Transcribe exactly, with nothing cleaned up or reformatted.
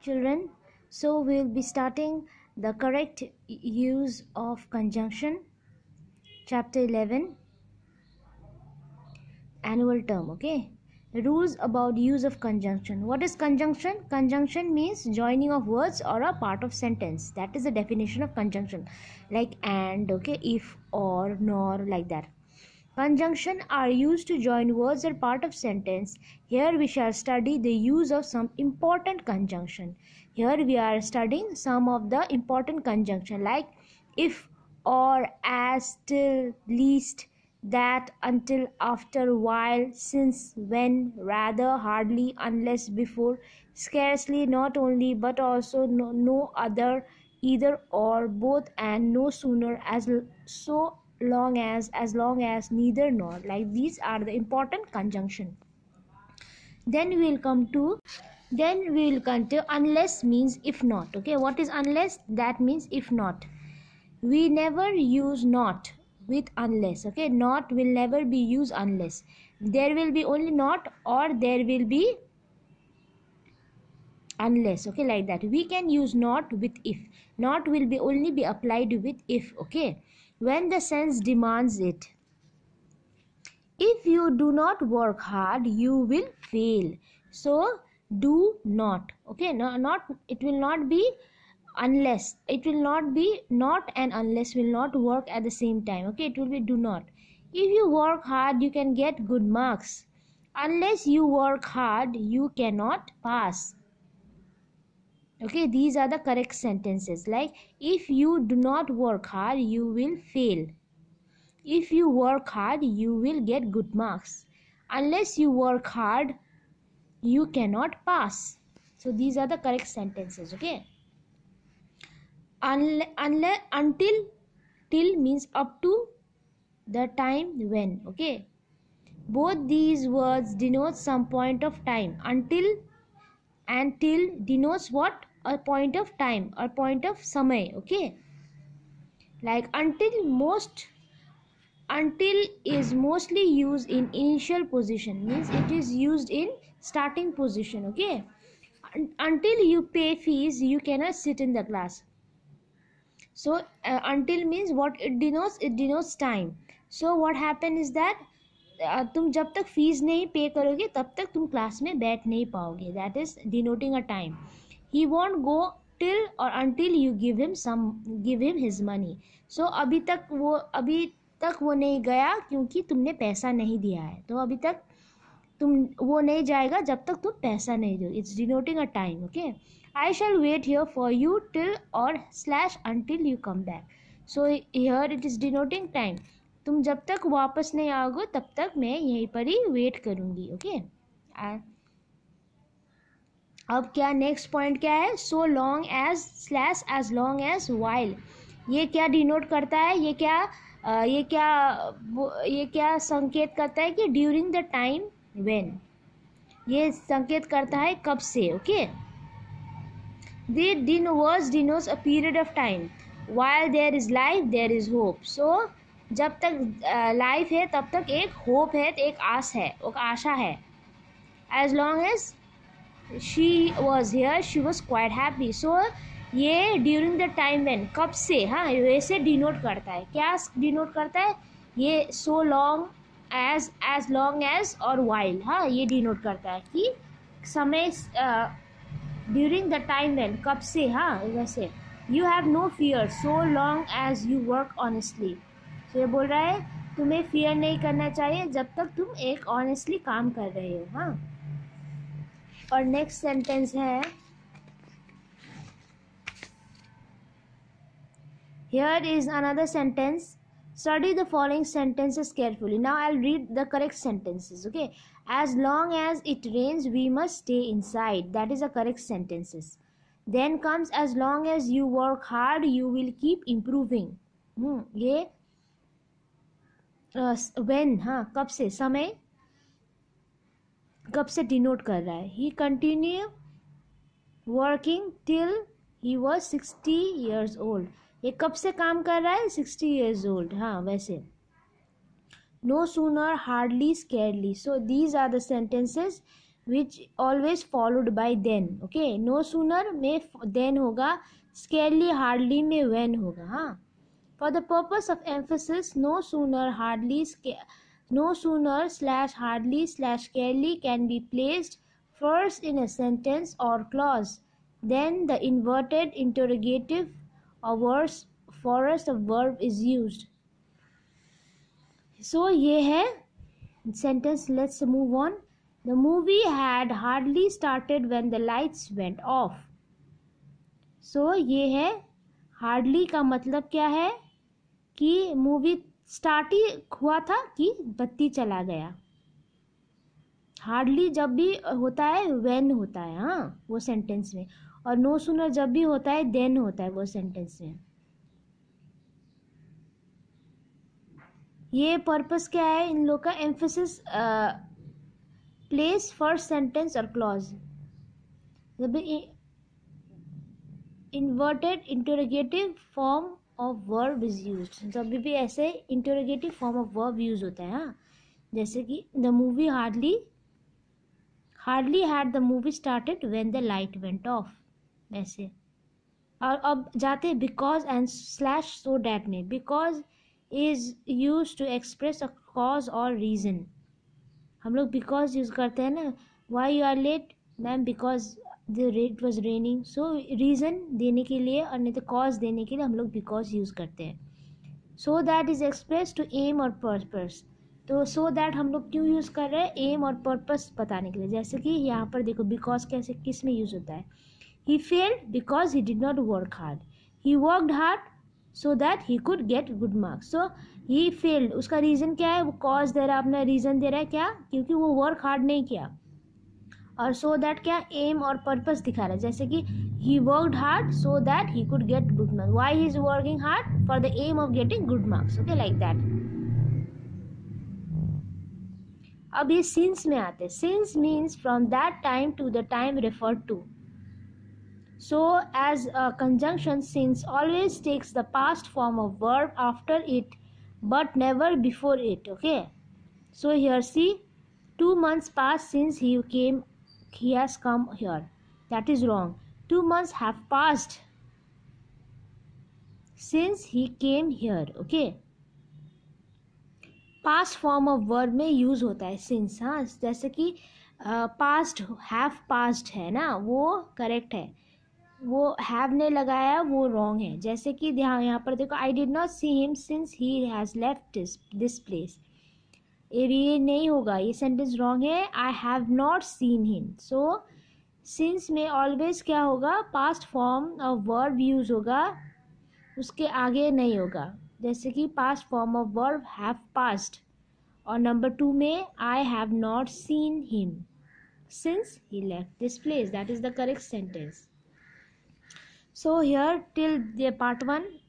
children. So we will be starting the correct use of conjunction, chapter eleven, annual term. Okay, rules about use of conjunction. What is conjunction? Conjunction means joining of words or a part of sentence. That is the definition of conjunction, like and, okay, if, or, nor, like that. Conjunction are used to join words or part of sentence. Here we shall study the use of some important conjunction. Here we are studying some of the important conjunction, like if, or, as, till, least, that, until, after, while, since, when, rather, hardly, unless, before, scarcely, not only, but also, no, no other, either, or, both, and no sooner, as so long as, as long as, neither, nor. Like these are the important conjunction. Then we will come to then we will come to unless means if not. Okay, what is unless? That means if not. We never use not with unless. Okay, not will never be used unless. There will be only not, or there will be unless. Okay, like that. We can use not with if. Not will be only be applied with if. Okay, when the sense demands it. If you do not work hard, you will fail. So do not. Okay, no, not it will not be unless. It will not be not and unless will not work at the same time. Okay, it will be do not. If you work hard, you can get good marks. Unless you work hard, you cannot pass. Okay, these are the correct sentences. Like if you do not work hard, you will fail. If you work hard, you will get good marks. Unless you work hard, you cannot pass. So these are the correct sentences. Okay. Unle unless, until, till means up to the time when. Okay. Both these words denote some point of time. Until and till denotes what? A point of time or point of samay. Okay. Like until most. Until is mostly used in initial position, means it is used in starting position. Okay, until you pay fees, you cannot sit in the class. So uh, until means what it denotes? It denotes time. So what happen is that uh, तुम जब तक fees नहीं पे करोगे तब तक तुम class में बैठ नहीं पाओगे. That is denoting a time. He won't go till or until you give him some give him his money. So अभी तक वो अभी तक वो नहीं गया क्योंकि तुमने पैसा नहीं दिया है. तो अभी तक तुम वो नहीं जाएगा जब तक तुम पैसा नहीं दो. It's denoting a time. Okay, I shall wait here for you till और slash until you come back. So here it is denoting time. तुम जब तक वापस नहीं आओगे तब तक मैं यहीं पर ही वेट करूंगी. ओके, अब क्या नेक्स्ट पॉइंट क्या है? So long as slash as long as while. ये क्या डिनोट करता है? ये क्या Uh, ये क्या ये क्या संकेत करता है कि ड्यूरिंग द टाइम व्हेन. ये संकेत करता है कब से. ओके, दे दिन words denotes a period of time. While there is life there is hope. So जब तक लाइफ uh, है तब तक एक होप है, एक आस है, एक आशा है. As long as she was here she was quite happy. So ये ड्यूरिंग द टाइम व्हेन, कब से, हाँ, वैसे डिनोट करता है. क्या डिनोट करता है? ये so long as, as long as और वाइल. हाँ, ये डिनोट करता है कि समय ड्यूरिंग द टाइम व्हेन, कब से. हाँ, वैसे you have no fear so long as you work honestly. तो ये बोल रहा है तुम्हें फियर नहीं करना चाहिए जब तक तुम एक ऑनेस्टली काम कर रहे हो. हाँ, और नेक्स्ट सेंटेंस है, here is another sentence. Study the following sentences carefully. Now I'll read the correct sentences. Okay, as long as it rains we must stay inside. That is the correct sentences. Then comes as long as you work hard you will keep improving. hmm ये uh, when, हाँ, कब से, समय कब से denote कर रहा है. He continued working till he was sixty years old. ये कब से काम कर रहा है? Sixty years old. हाँ, वैसे no sooner hardly scarcely. So these are the sentences which always followed by then. okay, no sooner में then होगा, scarcely hardly में when होगा. हाँ, for the purpose of emphasis, no sooner hardly no sooner slash hardly slash scarcely can be placed first in a sentence or clause, then the inverted interrogative or worse forest of verb is used. So ये है sentence. Let's move on. The movie had hardly started when the lights went off. So ये है hardly का मतलब क्या है कि movie start ही हुआ था कि बत्ती चला गया. हार्डली जब भी होता है व्हेन होता है, हाँ, वो सेंटेंस में. और नो सूनर जब भी होता है देन होता है वो सेंटेंस में. ये पर्पस क्या है इन लोग का? एम्फेसिस प्लेस फर्स्ट सेंटेंस और क्लॉज. जब inverted interrogative form of verb is used, जब भी ऐसे interrogative form of verb use होता है. हाँ, जैसे कि the movie hardly hardly had the movie started when the light went off, ऐसे. और अब जाते हैं because and slash so that में. Because is use to express a cause और रीज़न. हम लोग बिकॉज यूज़ करते हैं ना. Why you are late ma'am? Because the rate was raining. So reason देने के लिए और नहीं तो कॉज देने के लिए हम लोग बिकॉज यूज़ करते हैं. So that is express to aim और पर्पस. तो सो so दैट हम लोग क्यों यूज़ कर रहे हैं? एम और पर्पस बताने के लिए. जैसे कि यहाँ पर देखो बिकॉज कैसे किस में यूज़ होता है. He failed because he did not work hard. He worked hard so that he could get good marks. So he failed, उसका रीज़न क्या है? वो कॉज दे रहा है, अपना रीज़न दे रहा है. क्या? क्योंकि वो वर्क हार्ड नहीं किया. और सो so दैट क्या? एम और पर्पस दिखा रहा है. जैसे कि he worked hard so that he could get good marks. Why he is working hard? For the aim of getting good marks. Okay, like that. अब ये सिंस में आते हैं. Since means from that time to the time referred to. So as a conjunction, since always takes the past form of verb after it but never before it. Okay, so here see, two months passed since he came he has come here. That is wrong. Two months have passed since he came here. Okay, past form of verb में use होता है since. हाँ, जैसे कि past have past है ना, वो correct है. वो हैव ने लगाया वो रॉन्ग है. जैसे कि ध्यान यहाँ पर देखो, I did not see him since he has left this this place. ये नहीं होगा, ये सेंटेंस रॉन्ग है. I have not seen him. So since में ऑलवेज क्या होगा? Past form of verb use होगा, उसके आगे नहीं होगा. जैसे कि past form of verb have past. और नंबर टू में I have not seen him since he left this place. That is the correct sentence. So here till the part one